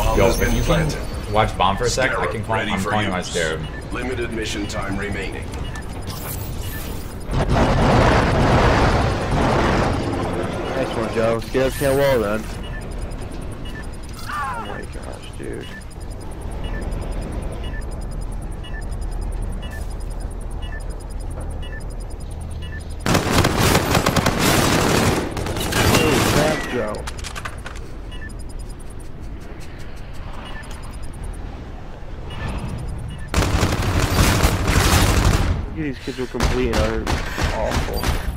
Yo, has if been you can planted. watch bomb for a sec, I can call. Ready I'm for calling my use. Scarab. Limited mission time remaining. Nice one, Joe. Scarab can't wall then. Oh my gosh, dude. Holy crap, Joe. These kids are complete and utter awful.